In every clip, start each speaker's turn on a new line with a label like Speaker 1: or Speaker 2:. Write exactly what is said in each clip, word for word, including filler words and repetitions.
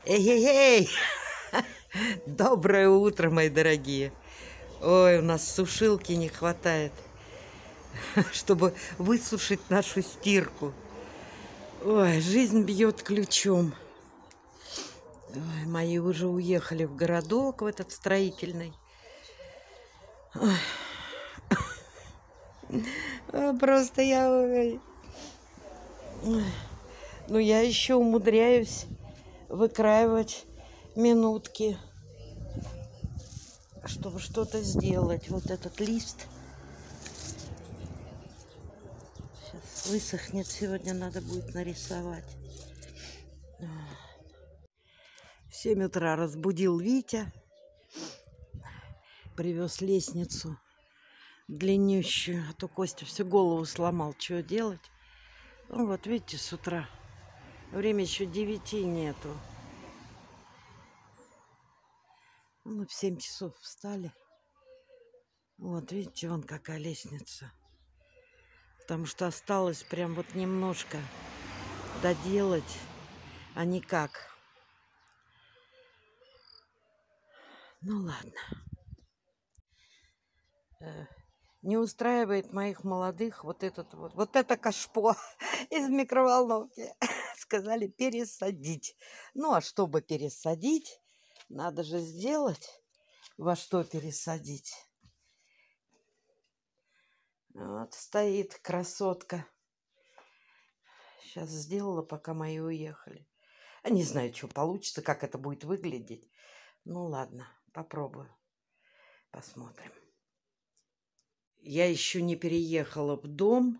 Speaker 1: Эй-эй-эй! Доброе утро, мои дорогие! Ой, у нас сушилки не хватает, чтобы высушить нашу стирку. Ой, жизнь бьет ключом. Ой, мои уже уехали в городок, в этот строительный. Ой. Просто я... Ой. Ну, я еще умудряюсь выкраивать минутки, чтобы что-то сделать. Вот этот лист сейчас высохнет. Сегодня надо будет нарисовать. В семь утра разбудил Витя. Привез лестницу длиннющую. А то Костя всю голову сломал. Что делать? Ну вот, видите, с утра. Время еще девяти нету. Мы в семь часов встали. Вот, видите, вон какая лестница. Потому что осталось прям вот немножко доделать, а никак. Ну ладно. Не устраивает моих молодых вот этот вот, вот это кашпо из микроволновки. Сказали пересадить. Ну, а чтобы пересадить, надо же сделать, во что пересадить. Вот стоит красотка. Сейчас сделала, пока мои уехали. А не знаю, что получится, как это будет выглядеть. Ну, ладно, попробую. Посмотрим. Я еще не переехала в дом.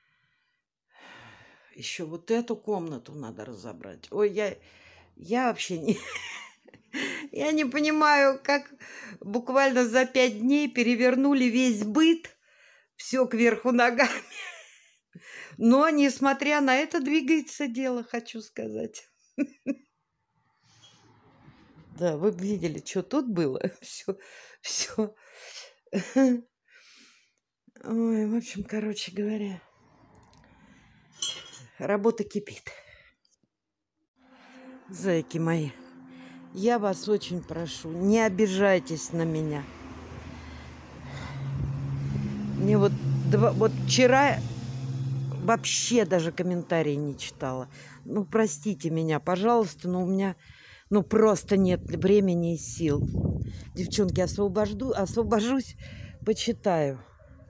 Speaker 1: Еще вот эту комнату надо разобрать. Ой, я, я вообще не... Я не понимаю, как буквально за пять дней перевернули весь быт. Все кверху ногами. Но, несмотря на это, двигается дело, хочу сказать. Да, вы видели, что тут было. Все, все. Ой, в общем, короче говоря, работа кипит. Зайки мои, я вас очень прошу, не обижайтесь на меня. Мне вот, два, вот вчера вообще даже комментарии не читала. Ну, простите меня, пожалуйста, но у меня ну просто нет времени и сил. Девчонки, освобожду, освобожусь, почитаю.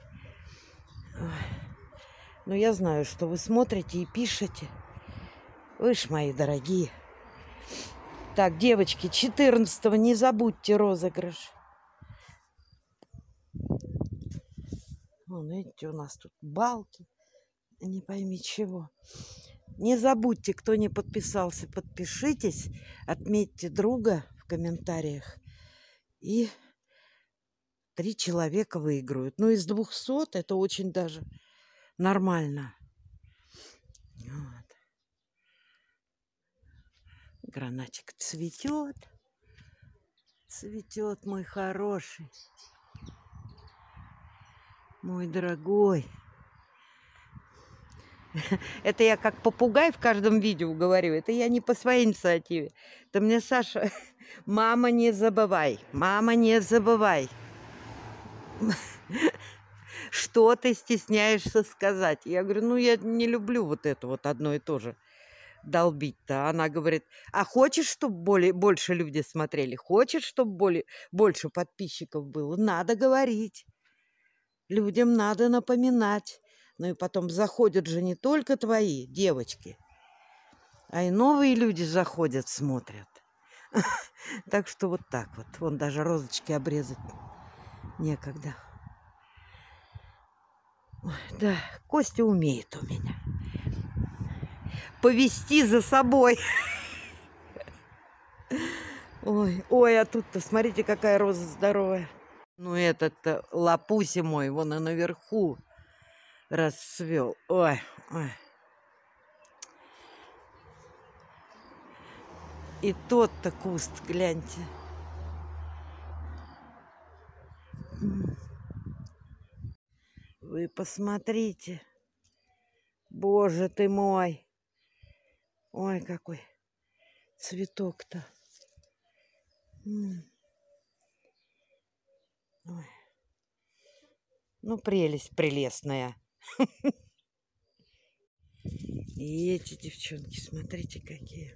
Speaker 1: Но я знаю, что вы смотрите и пишете. Вы ж мои дорогие. Так, девочки, четырнадцатого не забудьте розыгрыш. Вон, видите, у нас тут балки. Не пойми чего. Не забудьте, кто не подписался, подпишитесь. Отметьте друга в комментариях. И три человека выиграют. Ну, из двухсот это очень даже нормально. Вот. Гранатик цветет. Цветет, мой хороший. Мой дорогой. Это я как попугай в каждом видео говорю. Это я не по своей инициативе. Это мне Саша... Мама, не забывай. Мама, не забывай. Что ты стесняешься сказать? Я говорю, ну я не люблю вот это вот одно и то же долбить-то. Она говорит, а хочешь, чтобы более, больше люди смотрели? Хочешь, чтобы более, больше подписчиков было? Надо говорить. Людям надо напоминать. Ну и потом заходят же не только твои девочки, а и новые люди заходят, смотрят. Так что вот так вот. Вон даже розочки обрезать некогда. Ой, да, Костя умеет у меня повести за собой. Ой, ой, а тут-то смотрите, какая роза здоровая. Ну этот-то лапуси мой, вон и наверху расцвел. Ой, ой. И тот-то куст, гляньте. Вы посмотрите. Боже ты мой. Ой, какой цветок-то. Ой. Ну, прелесть прелестная. И эти девчонки, смотрите, какие.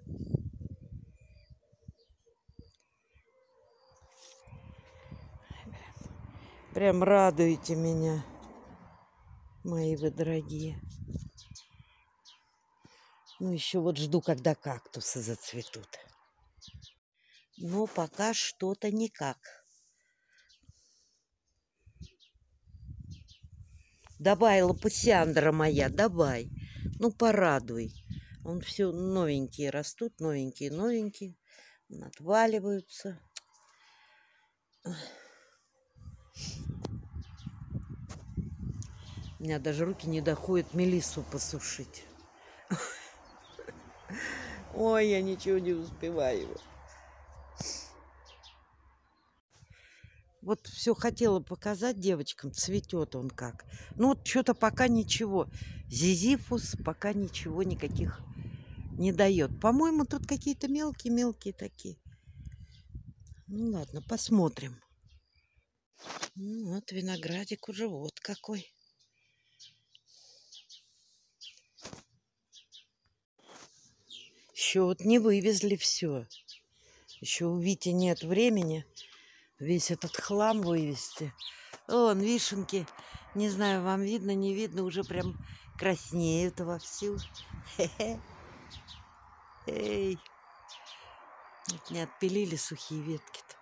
Speaker 1: Прям радуете меня, мои вы дорогие. Ну, еще вот жду, когда кактусы зацветут. Но пока что-то никак. Давай, лапусяндра моя, давай. Ну, порадуй. Он все новенькие растут, новенькие, новенькие. Отваливаются. У меня даже руки не доходят мелиссу посушить. Ой, я ничего не успеваю. Вот все хотела показать девочкам, цветет он как. Ну вот что-то пока ничего. Зизифус пока ничего никаких не дает. По-моему, тут какие-то мелкие-мелкие такие. Ну ладно, посмотрим. Ну, вот виноградик уже вот какой. Еще вот не вывезли все. Еще у Вити нет времени весь этот хлам вывезти. Вон, вишенки. Не знаю, вам видно, не видно, уже прям краснеют вовсю. Хе-хе. Эй. Вот не отпилили сухие ветки-то.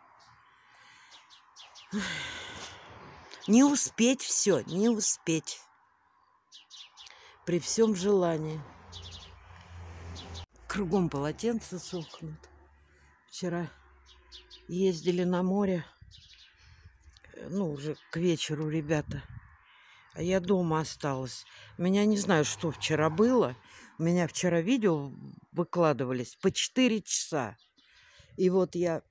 Speaker 1: Не успеть все, не успеть. При всем желании. Кругом полотенца сохнут. Вчера ездили на море. Ну, уже к вечеру, ребята. А я дома осталась. У меня не знаю, что вчера было. У меня вчера видео выкладывались по четыре часа. И вот я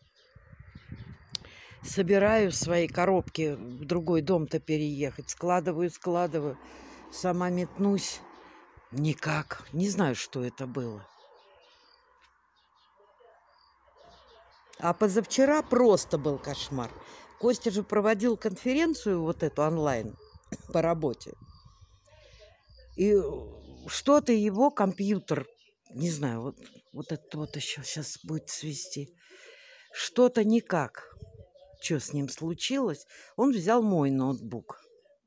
Speaker 1: собираю свои коробки в другой дом-то переехать. Складываю, складываю. Сама метнусь. Никак. Не знаю, что это было. А позавчера просто был кошмар. Костя же проводил конференцию вот эту онлайн по работе. И что-то его компьютер, не знаю, вот, вот это вот еще сейчас будет свести. Что-то никак. Что с ним случилось? Он взял мой ноутбук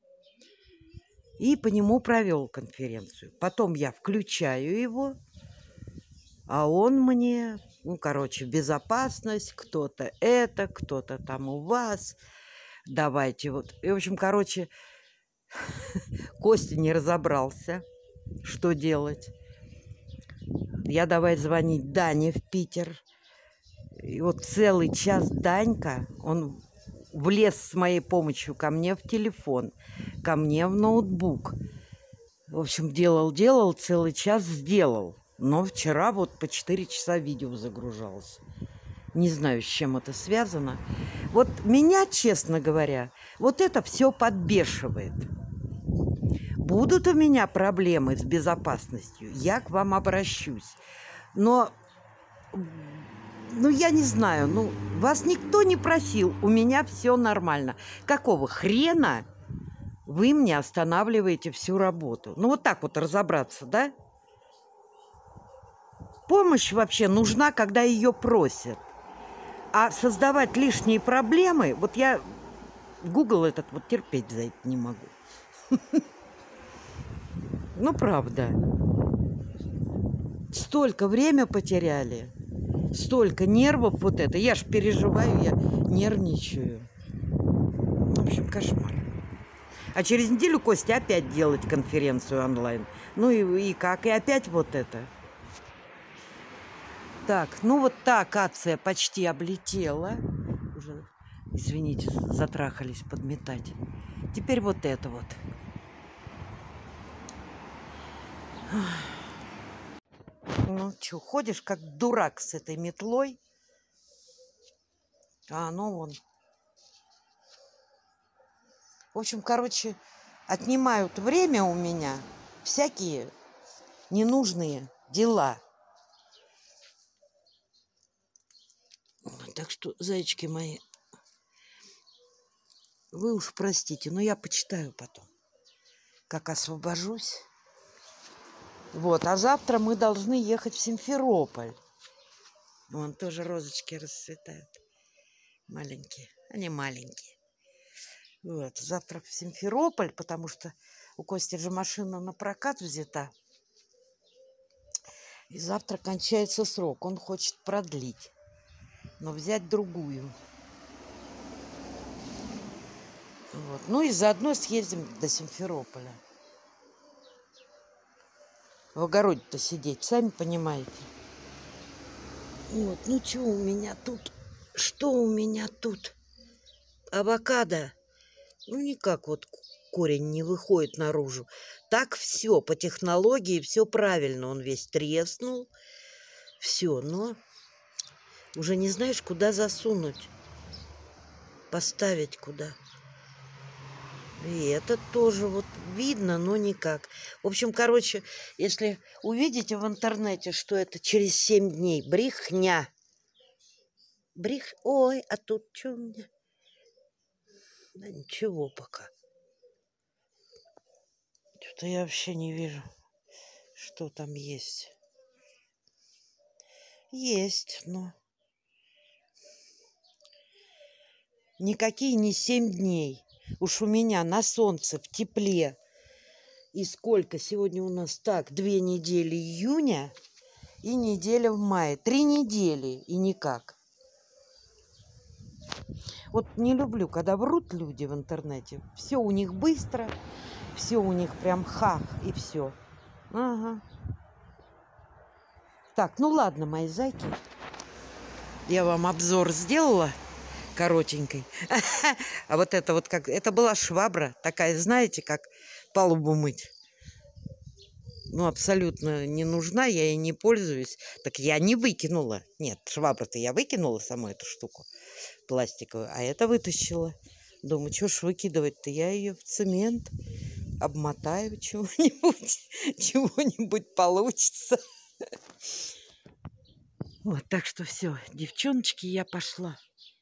Speaker 1: и по нему провел конференцию. Потом я включаю его, а он мне, ну, короче, безопасность, кто-то это, кто-то там у вас. Давайте вот. И, в общем, короче, Костя не разобрался, что делать. Я давай звонить Дане в Питер. И вот целый час Данька, он влез с моей помощью ко мне в телефон, ко мне в ноутбук. В общем, делал-делал, целый час сделал. Но вчера вот по четыре часа видео загружалось. Не знаю, с чем это связано. Вот меня, честно говоря, вот это все подбешивает. Будут у меня проблемы с безопасностью, я к вам обращусь. Но, ну, я не знаю, ну, вас никто не просил, у меня все нормально. Какого хрена вы мне останавливаете всю работу? Ну, вот так вот разобраться, да? Помощь вообще нужна, когда ее просят. А создавать лишние проблемы, вот я Google этот вот терпеть за это не могу. Ну, правда. Столько время потеряли, столько нервов вот это. Я ж переживаю, я нервничаю. В общем, кошмар. А через неделю Костя опять делать конференцию онлайн. Ну и, и как? И опять вот это. Так, ну вот та акация почти облетела. Уже, извините, затрахались подметать. Теперь вот это вот. Ну, что, ходишь как дурак с этой метлой? А, ну вон. В общем, короче, отнимают время у меня всякие ненужные дела. Так что, зайчики мои, вы уж простите, но я почитаю потом, как освобожусь. Вот, а завтра мы должны ехать в Симферополь. Вон тоже розочки расцветают. Маленькие. Они маленькие. Вот, завтра в Симферополь, потому что у Кости же машина на прокат взята. И завтра кончается срок. Он хочет продлить, но взять другую. Вот. Ну и заодно съездим до Симферополя. В огороде-то сидеть, сами понимаете. Вот, ну что у меня тут? Что у меня тут? Авокадо. Ну никак вот корень не выходит наружу. Так все, по технологии все правильно. Он весь треснул. Все, но уже не знаешь, куда засунуть. Поставить куда. И это тоже вот видно, но никак. В общем, короче, если увидите в интернете, что это через семь дней, брехня. Брих... Ой, а тут что у меня? Да ничего пока. Что-то я вообще не вижу, что там есть. Есть, но... Никакие не семь дней. Уж у меня на солнце, в тепле. И сколько? Сегодня у нас так, две недели июня и неделя в мае. Три недели и никак. Вот не люблю, когда врут люди в интернете. Все у них быстро, все у них прям хах и все. Ага. Так, ну ладно, мои зайки. Я вам обзор сделала коротенькой. А вот это вот как... Это была швабра такая, знаете, как палубу мыть. Ну, абсолютно не нужна, я ей не пользуюсь. Так я не выкинула. Нет, швабру-то я выкинула саму эту штуку пластиковую, а это вытащила. Думаю, что ж выкидывать-то? Я ее в цемент обмотаю чего-нибудь. Чего-нибудь получится. Вот, так что все, девчоночки, я пошла.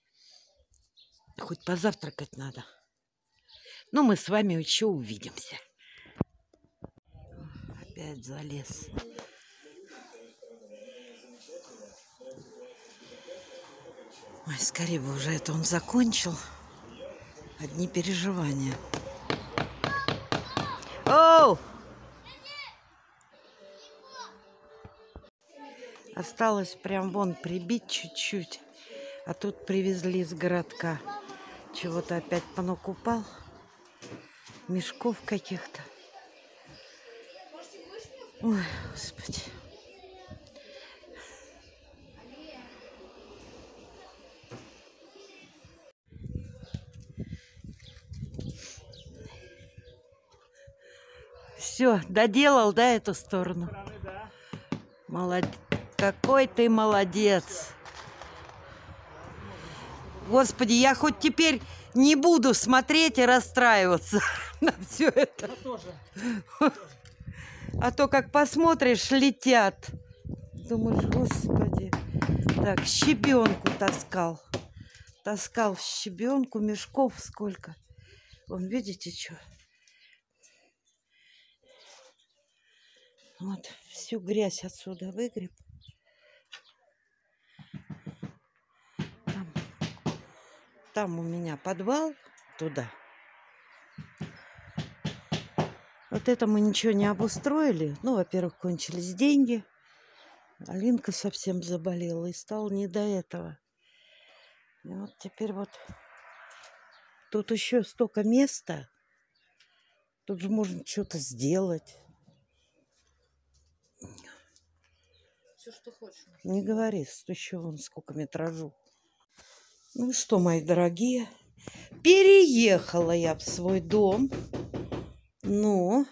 Speaker 1: Хоть позавтракать надо. Но мы с вами еще увидимся. Опять залез. Ой, скорее бы уже это он закончил. Одни переживания. Оу! Осталось прям вон прибить чуть-чуть. А тут привезли из городка. Чего-то опять понакупал. Мешков каких-то. Ой, Господи. Все, доделал, да, эту сторону? Молодец. Какой ты молодец. Господи, я хоть теперь не буду смотреть и расстраиваться на все это. А то, как посмотришь, летят. Думаешь, Господи. Так, щебенку таскал. Таскал щебенку, мешков сколько. Вон, видите, что? Вот, всю грязь отсюда выгреб. Там, там у меня подвал туда. Вот это мы ничего не обустроили. Ну, во-первых, кончились деньги. Алинка совсем заболела и стало не до этого. И вот теперь вот тут еще столько места. Тут же можно что-то сделать. Все, что хочешь. Не говори, еще вон сколько метражу. Ну что, мои дорогие, переехала я в свой дом. Ну,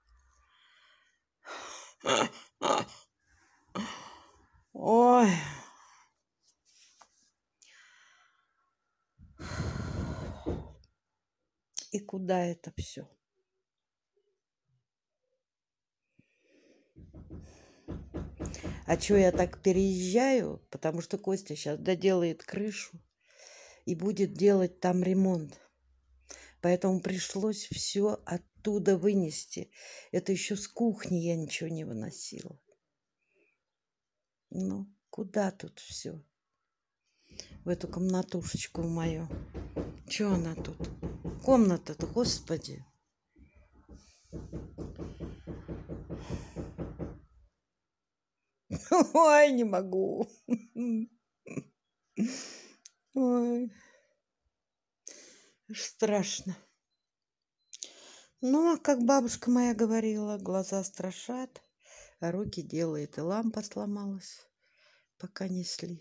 Speaker 1: ой, и куда это все? А что я так переезжаю? Потому что Костя сейчас доделает крышу и будет делать там ремонт. Поэтому пришлось все оттуда вынести. Это еще с кухни я ничего не выносила. Ну, куда тут все? В эту комнатушечку мою. Че она тут? Комната-то, господи. Ой, не могу. Ой. Страшно. Ну, а как бабушка моя говорила, глаза страшат, а руки делает. И лампа сломалась, пока несли.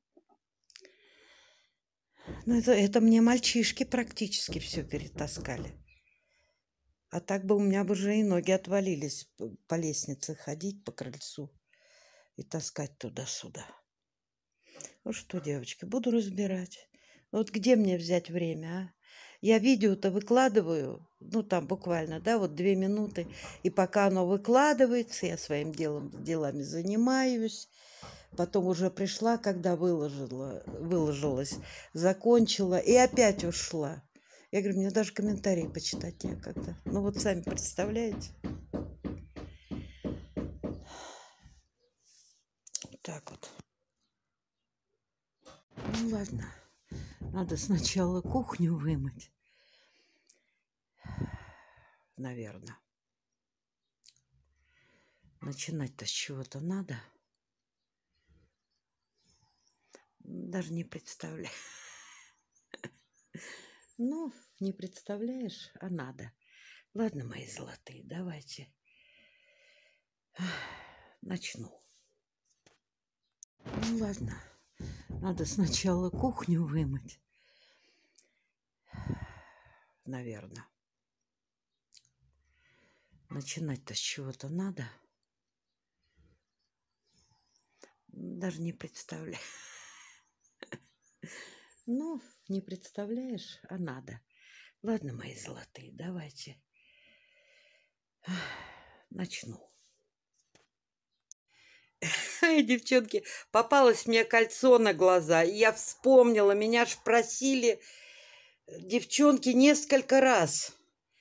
Speaker 1: Ну, это, это мне мальчишки практически все перетаскали. А так бы у меня бы уже и ноги отвалились по лестнице ходить, по крыльцу и таскать туда-сюда. Ну что, девочки, буду разбирать. Вот где мне взять время, а? Я видео-то выкладываю, ну там буквально, да, вот две минуты. И пока оно выкладывается, я своим делом, делами занимаюсь. Потом уже пришла, когда выложила, выложилась, закончила и опять ушла. Я говорю, мне даже комментарии почитать некогда. Ну вот сами представляете. Так вот. Ну ладно. Надо сначала кухню вымыть. Наверное. Начинать-то с чего-то надо. Даже не представляю. Ну, не представляешь, а надо. Ладно, мои золотые, давайте начну. Ну ладно. Надо сначала кухню вымыть. Наверное. Начинать-то с чего-то надо. Даже не представляю. Ну, не представляешь, а надо. Ладно, мои золотые, давайте начну. Девчонки, попалось мне кольцо на глаза, и я вспомнила, меня ж просили девчонки несколько раз,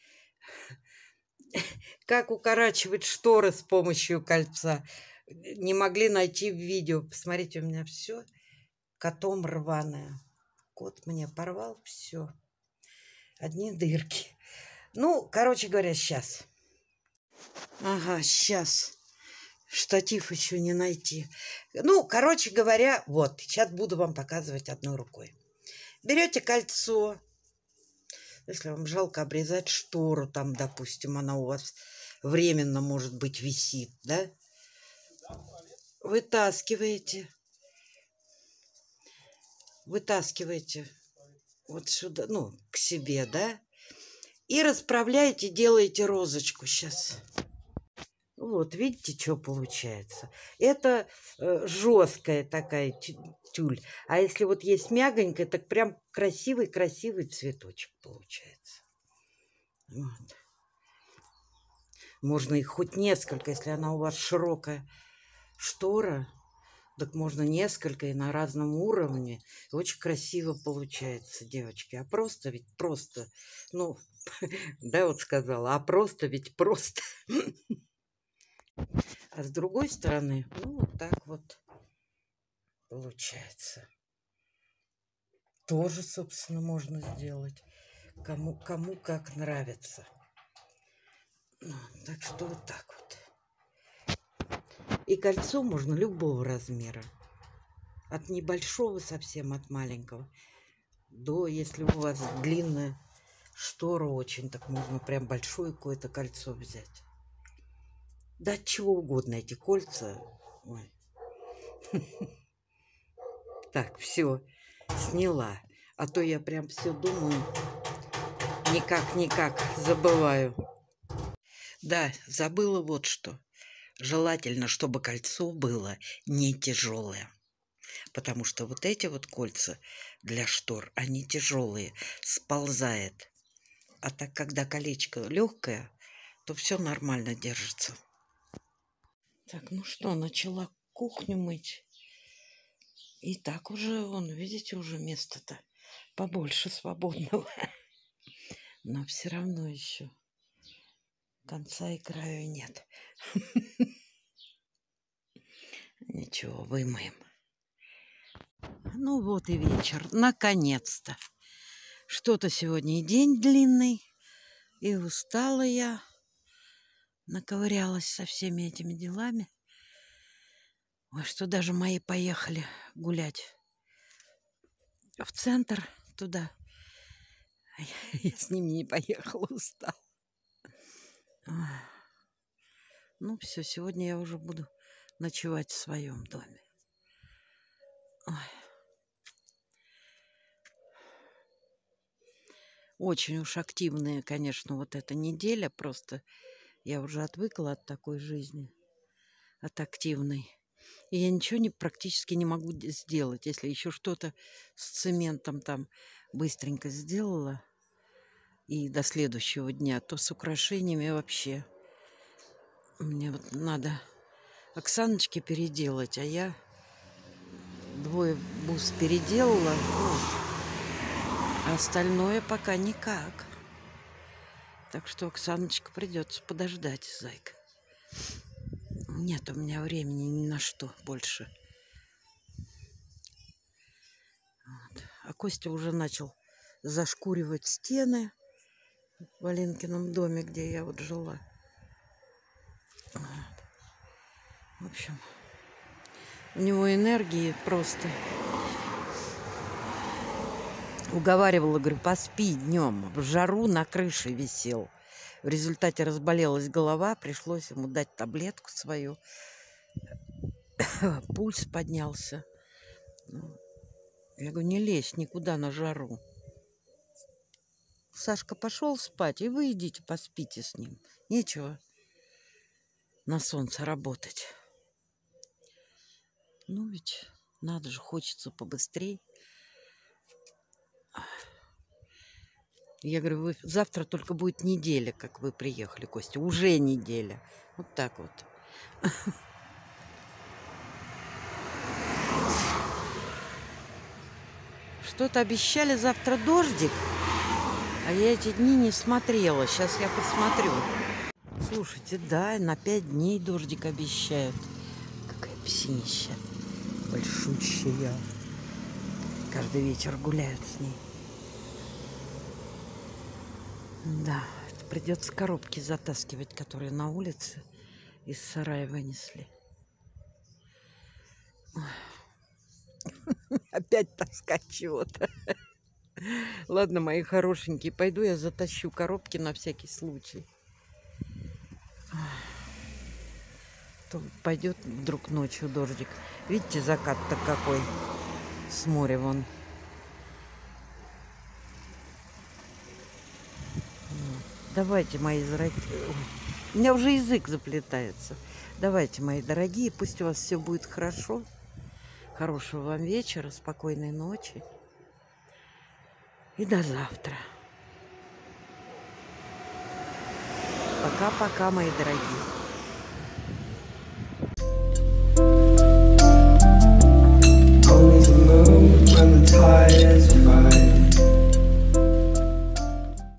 Speaker 1: как укорачивать шторы с помощью кольца. Не могли найти в видео. Посмотрите, у меня все котом рваное. Кот мне порвал все. Одни дырки. Ну, короче говоря, сейчас. Ага, сейчас. Штатив еще не найти. Ну, короче говоря, вот. Сейчас буду вам показывать одной рукой. Берете кольцо. Если вам жалко обрезать штору, там, допустим, она у вас временно, может быть, висит, да? Вытаскиваете. Вытаскиваете вот сюда, ну, к себе, да? И расправляете, делаете розочку сейчас. Вот, видите, что получается? Это э, жесткая такая тюль. А если вот есть мягонькая, так прям красивый-красивый цветочек получается. Вот. Можно их хоть несколько, если она у вас широкая штора, так можно несколько и на разном уровне. Очень красиво получается, девочки. А просто ведь просто, ну, да, вот сказала, а просто ведь просто. А с другой стороны, ну, вот так вот получается. Тоже, собственно, можно сделать. Кому, кому как нравится. Ну, так что вот так вот. И кольцо можно любого размера. От небольшого совсем, от маленького, до, если у вас длинная штора очень, так можно прям большое какое-то кольцо взять. Да от чего угодно эти кольца. Ой. Так, все, сняла. А то я прям все думаю, никак-никак забываю. Да, забыла вот что. Желательно, чтобы кольцо было не тяжелое. Потому что вот эти вот кольца для штор, они тяжелые, сползает. А так, когда колечко легкое, то все нормально держится. Так, ну что, начала кухню мыть. И так уже, вон, видите, уже место-то побольше свободного. Но все равно еще конца и краю нет. Ничего, вымоем. Ну вот и вечер. Наконец-то. Что-то сегодня и день длинный. И устала я. Наковырялась со всеми этими делами. Ой, что даже мои поехали гулять в центр туда. А я, я с ними не поехала, устала. Ой. Ну все, сегодня я уже буду ночевать в своем доме. Ой. Очень уж активная, конечно, вот эта неделя. Просто я уже отвыкла от такой жизни, от активной. И я ничего не, практически не могу сделать. Если еще что-то с цементом там быстренько сделала и до следующего дня, то с украшениями вообще. Мне вот надо Оксаночке переделать, а я двое бус переделала, ну, а остальное пока никак. Так что, Оксаночка, придется подождать, зайка. Нет у меня времени ни на что больше. Вот. А Костя уже начал зашкуривать стены в Алинкином доме, где я вот жила. Вот. В общем, у него энергии просто. Уговаривала, говорю, поспи днем. В жару на крыше висел. В результате разболелась голова, пришлось ему дать таблетку свою. Пульс поднялся. Я говорю, не лезь никуда на жару. Сашка пошел спать, и вы идите поспите с ним. Нечего на солнце работать. Ну ведь надо же, хочется побыстрее. Я говорю, вы, завтра только будет неделя, как вы приехали, Костя. Уже неделя. Вот так вот. Что-то обещали завтра дождик, а я эти дни не смотрела. Сейчас я посмотрю. Слушайте, да, на пять дней дождик обещают. Какая псинища. Большущая. Каждый вечер гуляют с ней. Да, придется коробки затаскивать, которые на улице из сарая вынесли. Опять таскать чего-то. Ладно, мои хорошенькие, пойду я затащу коробки на всякий случай. То пойдет вдруг ночью дождик. Видите, закат-то какой с моря вон. Давайте, мои дорогие. У меня уже язык заплетается. Давайте, мои дорогие, пусть у вас все будет хорошо. Хорошего вам вечера, спокойной ночи. И до завтра. Пока-пока, мои дорогие.